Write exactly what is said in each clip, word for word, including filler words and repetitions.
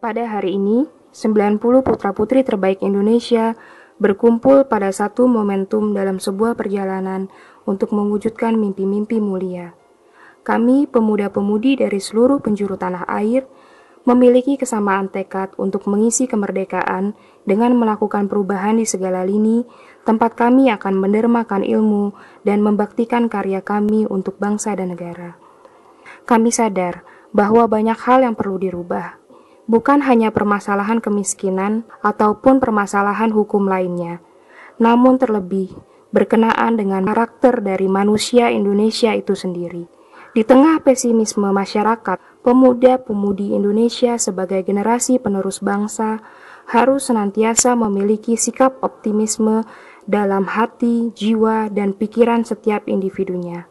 Pada hari ini, sembilan puluh putra-putri terbaik Indonesia berkumpul pada satu momentum dalam sebuah perjalanan untuk mewujudkan mimpi-mimpi mulia. Kami, pemuda-pemudi dari seluruh penjuru tanah air, memiliki kesamaan tekad untuk mengisi kemerdekaan dengan melakukan perubahan di segala lini, tempat kami akan mendermakan ilmu dan membaktikan karya kami untuk bangsa dan negara. Kami sadar bahwa banyak hal yang perlu dirubah, bukan hanya permasalahan kemiskinan ataupun permasalahan hukum lainnya, namun terlebih berkenaan dengan karakter dari manusia Indonesia itu sendiri. Di tengah pesimisme masyarakat, pemuda-pemudi Indonesia sebagai generasi penerus bangsa harus senantiasa memiliki sikap optimisme dalam hati, jiwa, dan pikiran setiap individunya.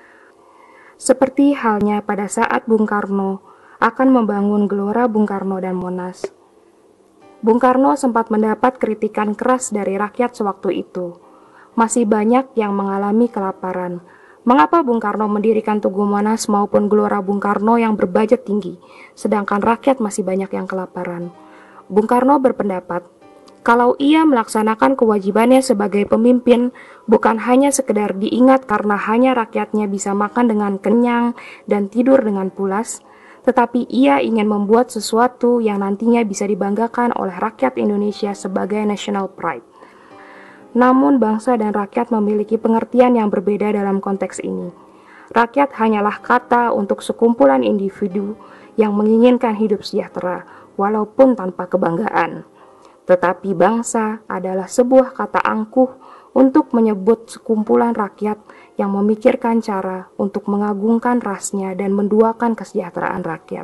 Seperti halnya pada saat Bung Karno akan membangun Gelora Bung Karno dan Monas. Bung Karno sempat mendapat kritikan keras dari rakyat sewaktu itu. Masih banyak yang mengalami kelaparan. Mengapa Bung Karno mendirikan Tugu Monas maupun Gelora Bung Karno yang berbudget tinggi, sedangkan rakyat masih banyak yang kelaparan? Bung Karno berpendapat, kalau ia melaksanakan kewajibannya sebagai pemimpin, bukan hanya sekedar diingat karena hanya rakyatnya bisa makan dengan kenyang dan tidur dengan pulas, tetapi ia ingin membuat sesuatu yang nantinya bisa dibanggakan oleh rakyat Indonesia sebagai national pride. Namun bangsa dan rakyat memiliki pengertian yang berbeda dalam konteks ini. Rakyat hanyalah kata untuk sekumpulan individu yang menginginkan hidup sejahtera, walaupun tanpa kebanggaan. Tetapi bangsa adalah sebuah kata angkuh untuk menyebut sekumpulan rakyat yang memikirkan cara untuk mengagungkan rasnya dan menduakan kesejahteraan rakyat.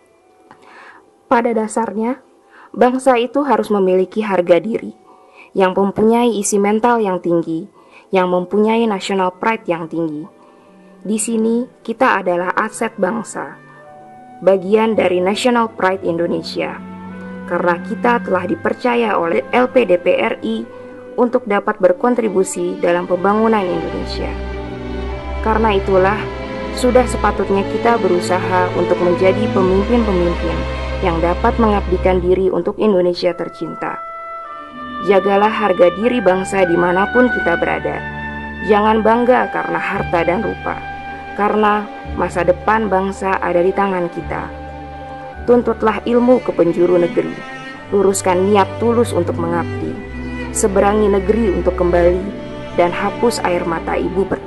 Pada dasarnya, bangsa itu harus memiliki harga diri, yang mempunyai isi mental yang tinggi, yang mempunyai national pride yang tinggi. Di sini, kita adalah aset bangsa, bagian dari national pride Indonesia, karena kita telah dipercaya oleh L P D P R I untuk dapat berkontribusi dalam pembangunan Indonesia. Karena itulah, sudah sepatutnya kita berusaha untuk menjadi pemimpin-pemimpin yang dapat mengabdikan diri untuk Indonesia tercinta. Jagalah harga diri bangsa dimanapun kita berada. Jangan bangga karena harta dan rupa, karena masa depan bangsa ada di tangan kita. Tuntutlah ilmu ke penjuru negeri, luruskan niat tulus untuk mengabdi, seberangi negeri untuk kembali, dan hapus air mata ibu pertiwi.